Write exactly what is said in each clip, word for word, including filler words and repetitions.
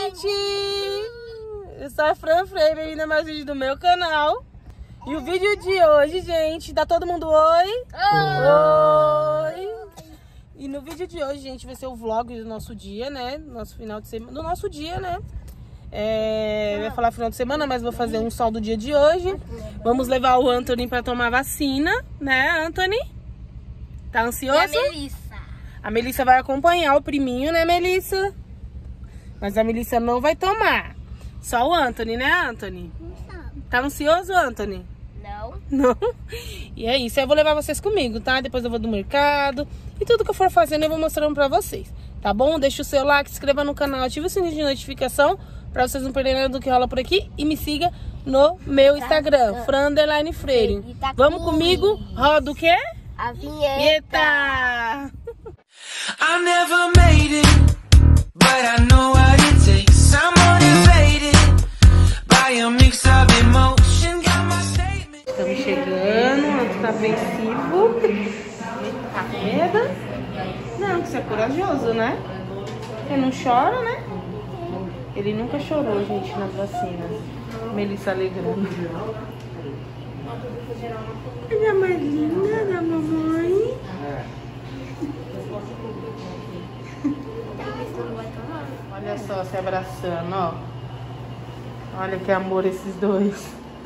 gente! Eu sou a Fran Freire, bem-vinda a mais um vídeo do meu canal. E o vídeo de hoje, gente, dá todo mundo oi? Oi! Oi! E no vídeo de hoje, gente, vai ser o vlog do nosso dia, né? Nosso final de semana, do nosso dia, né? É, eu ia falar final de semana, mas vou fazer um sol do dia de hoje. Vamos levar o Anthony pra tomar vacina, né, Anthony? Tá ansioso? E a Melissa. A Melissa vai acompanhar o priminho, né, Melissa? Mas a Melissa não vai tomar. Só o Anthony, né, Anthony? Não. Tá ansioso, Anthony? Não. Não? E é isso, eu vou levar vocês comigo, tá? Depois eu vou do mercado. E tudo que eu for fazendo eu vou mostrando pra vocês, tá bom? Deixa o seu like, se inscreva no canal, ative o sininho de notificação pra vocês não perderem nada do que rola por aqui. E me siga no meu Instagram, Fran Underline Freire. Tá Vamos comigo? Roda o quê? A vinheta. Eita! I never made it, but I know what it takes. I'm motivated by a mix of emotion. Got my statement. Estamos chegando, o Anto tá apreensivo. Tá com medo? Não, que você é corajoso, né? Você não chora, né? Ele nunca chorou, gente, nas vacinas. Melissa alegrando. Olha a mais linda da mamãe. Olha só, se abraçando, ó. Olha que amor esses dois.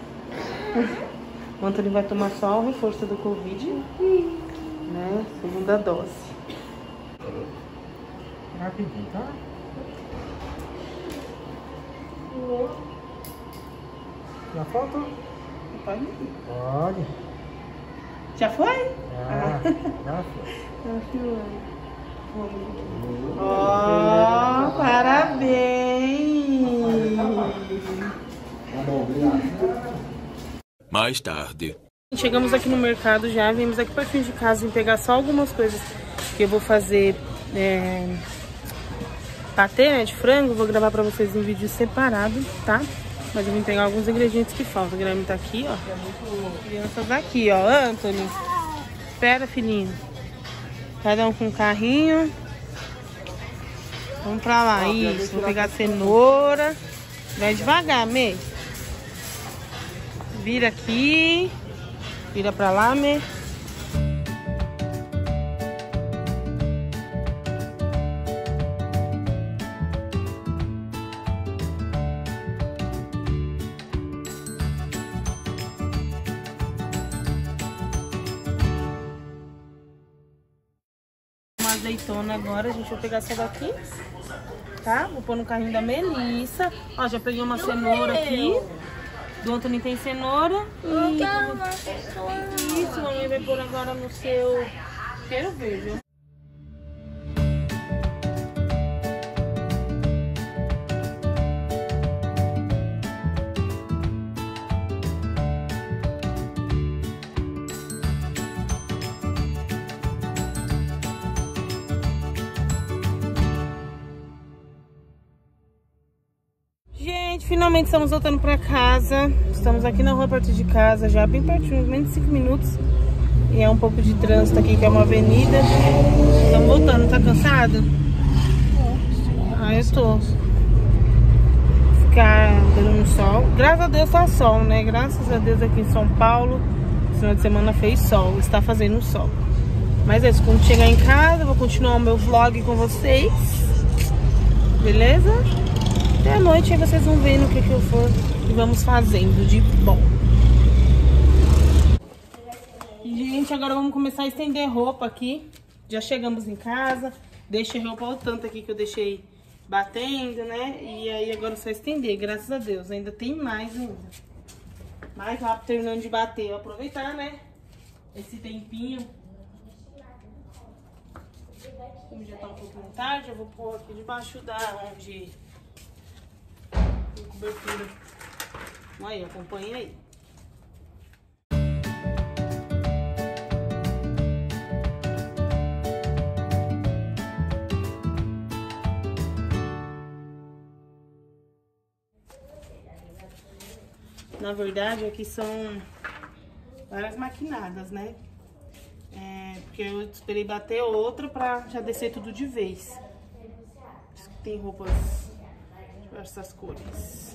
O Anthony vai tomar só o reforço do Covid, né? Segunda dose. Rapidinho, tá? Já falta? Pode? Pode. Já foi? Ah, já foi. Ó, oh, parabéns! Mais tarde. Chegamos aqui no mercado já, viemos aqui pertinho de casa em pegar só algumas coisas que eu vou fazer é, patê, né, de frango. Vou gravar pra vocês em vídeo separado, tá? Mas eu vim pegar alguns ingredientes que faltam. O Guilherme tá aqui, ó. Crianças aqui, ó. Anthony, espera, filhinho. Cada um com um carrinho. Vamos pra lá, isso. Vou pegar cenoura. Vai devagar, Mê. Vira aqui. Vira pra lá, Mê. Uma azeitona agora, a gente vai pegar essa daqui, tá? Vou pôr no carrinho da Melissa. Ó, já peguei uma cenoura aqui. Do Anthony tem cenoura. E isso, a mamãe vai pôr agora no seu cheiro verde. Gente, finalmente estamos voltando pra casa. Estamos aqui na rua perto de casa, já bem pertinho, menos de cinco minutos. E é um pouco de trânsito aqui, que é uma avenida. Estamos voltando, tá cansado? Ah, eu tô. Ficar dando no sol. Graças a Deus tá sol, né? Graças a Deus aqui em São Paulo, final de semana fez sol, está fazendo sol. Mas é isso, quando chegar em casa, eu vou continuar o meu vlog com vocês. Beleza? Até a noite aí vocês vão ver no que, que eu for e vamos fazendo de bom. Gente, agora vamos começar a estender roupa aqui. Já chegamos em casa. Deixei roupa ao tanto aqui que eu deixei batendo, né? E aí agora é só estender, graças a Deus. Ainda tem mais ainda. Mais rápido terminando de bater. Eu aproveitar, né? Esse tempinho. Como já tá um pouquinho tarde, eu vou pôr aqui debaixo da onde... cobertura. Aí, acompanha aí. Na verdade, aqui são várias maquinadas, né? É, porque eu esperei bater outra pra já descer tudo de vez. Tem roupas Essas cores.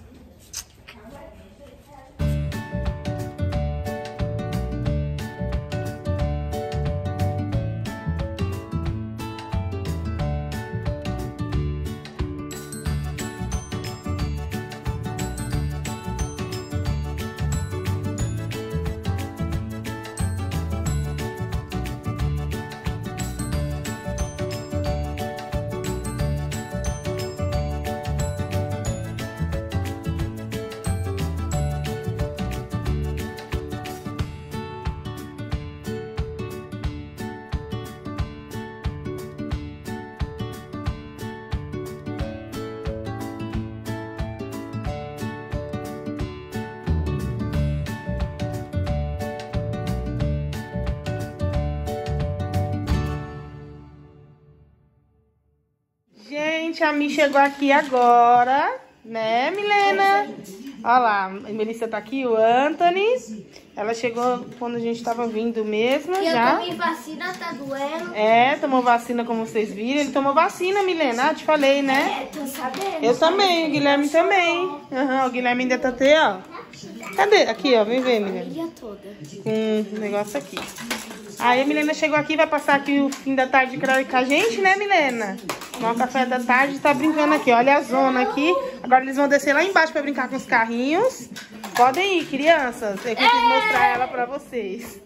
Gente, a Mi chegou aqui agora, né, Milena? Olha lá, a Melissa tá aqui, o Anthony. Ela chegou quando a gente tava vindo mesmo, eu já. Eu tomei vacina, tá doendo. É, tomou vacina, como vocês viram. Ele tomou vacina, Milena, ah, te falei, né? É, tô sabendo. Eu também, o Guilherme também. Uhum, o Guilherme ainda tá até, ó. Cadê? Aqui, ó, vem ver, Milena. Família toda. Com um negócio aqui. Aí a Milena chegou aqui, vai passar aqui o fim da tarde com a gente, né, Milena? Tomar um café da tarde, tá brincando aqui. Olha a zona aqui. Agora eles vão descer lá embaixo pra brincar com os carrinhos. Podem ir, crianças. Eu quis mostrar ela pra vocês.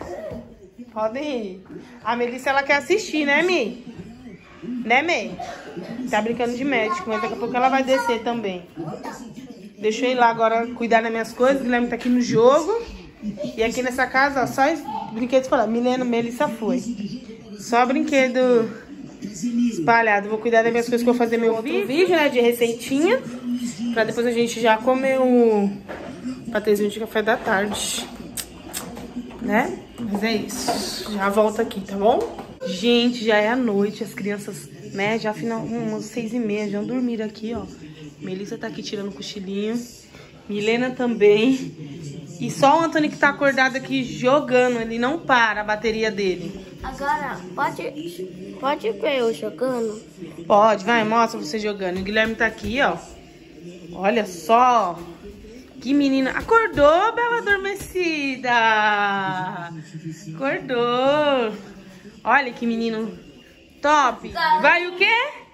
Podem ir. A Melissa, ela quer assistir, né, Mi? Né, Mi? Tá brincando de médico, mas daqui a pouco ela vai descer também. Deixa eu ir lá agora cuidar das minhas coisas. O Guilherme tá aqui no jogo. E aqui nessa casa, ó, só brinquedos espalhados. Milena, Melissa foi. Só brinquedo espalhado. Vou cuidar das minhas coisas que eu vou fazer meu outro vídeo, né, de receitinha. Pra depois a gente já comer o patezinho de café da tarde. Né? Mas é isso. Já volto aqui, tá bom? Gente, já é a noite. As crianças, né, já final, umas seis e meia, já dormiram aqui, ó. Melissa tá aqui tirando um cochilinho. Milena também. E só o Antônio que tá acordado aqui jogando. Ele não para a bateria dele. Agora, pode, pode ver eu jogando? Pode, vai, mostra você jogando. O Guilherme tá aqui, ó. Olha só. Que menina. Acordou, bela adormecida. Acordou. Olha que menino top. Vai o quê?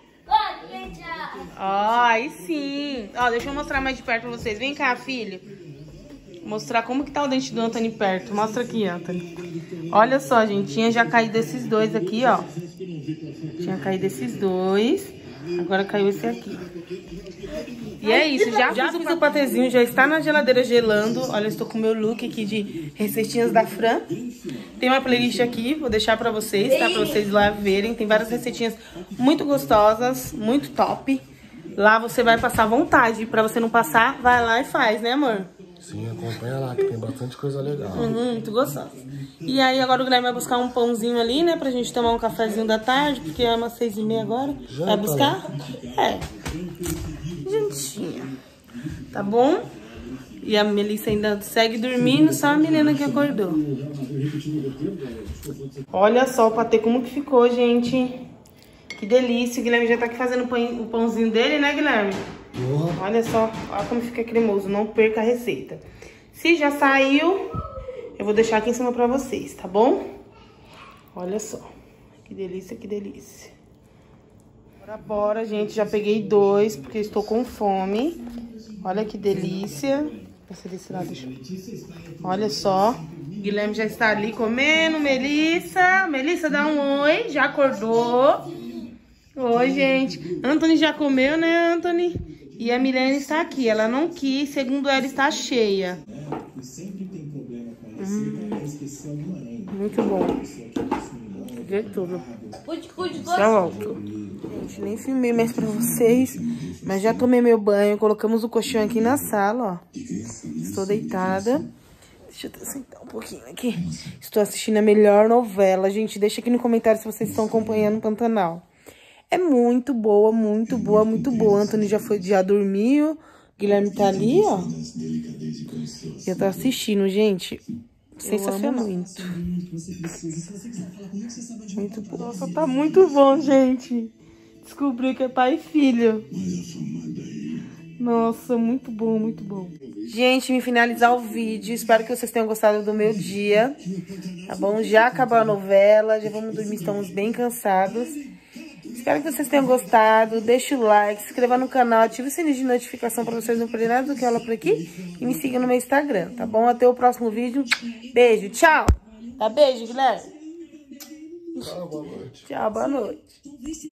Ó, aí sim. Ó, deixa eu mostrar mais de perto pra vocês. Vem cá, filho. Mostrar como que tá o dente do Anthony perto. Mostra aqui, Anthony. Olha só, gente. Tinha já caído esses dois aqui, ó. Tinha caído esses dois. Agora caiu esse aqui. E é isso. Já, já fiz o patezinho. Já está na geladeira gelando. Olha, eu estou com o meu look aqui de receitinhas da Fran. Tem uma playlist aqui. Vou deixar pra vocês, tá? Pra vocês lá verem. Tem várias receitinhas muito gostosas. Muito top. Lá você vai passar vontade. Pra você não passar, vai lá e faz, né, amor? Sim, acompanha lá, que tem bastante coisa legal. Uhum, muito gostoso. E aí agora o Guilherme vai buscar um pãozinho ali, né? Pra gente tomar um cafezinho da tarde, porque é umas seis e meia agora. Já vai tá buscar? lá. É. Gentinha. Tá bom? E a Melissa ainda segue dormindo, só a Milena que acordou. Olha só o patê como que ficou, gente. Que delícia. O Guilherme já tá aqui fazendo o pãozinho dele, né, Guilherme? Uhum. Olha só, olha como fica cremoso, não perca a receita. Se já saiu, eu vou deixar aqui em cima pra vocês, tá bom? Olha só, que delícia, que delícia. Bora, bora, gente, já peguei dois, porque eu estou com fome. Olha que delícia. Essa desse lado, deixa eu... Olha só, Guilherme já está ali comendo, Melissa. Melissa, dá um oi, já acordou. Oi, gente. Anthony já comeu, né, Anthony? E a Milena está aqui. Ela não quis, segundo ela, está cheia. Hum. Muito bom. Vê tudo. Já volto. Gente, nem filmei mais pra vocês. Mas já tomei meu banho. Colocamos o colchão aqui na sala, ó. Estou deitada. Deixa eu sentar um pouquinho aqui. Estou assistindo a melhor novela. Gente, deixa aqui no comentário se vocês estão acompanhando o Pantanal. É muito boa, muito boa, muito boa. Anthony já foi, já dormiu. Guilherme tá ali, ó. E eu tô assistindo, gente. Sensacional. Muito. Muito bom. Nossa, tá muito bom, gente. Descobri que é pai e filho. Nossa, muito bom, muito bom. Gente, me finalizar o vídeo. Espero que vocês tenham gostado do meu dia. Tá bom? Já acabou a novela, já vamos dormir, estamos bem cansados. Espero que vocês tenham gostado. Deixa o like, se inscreva no canal, ative o sininho de notificação para vocês não perderem nada do que eu falo por aqui. E me siga no meu Instagram, tá bom? Até o próximo vídeo. Beijo, tchau. Tá beijo, Guilherme? Tchau, boa noite. Tchau, boa noite.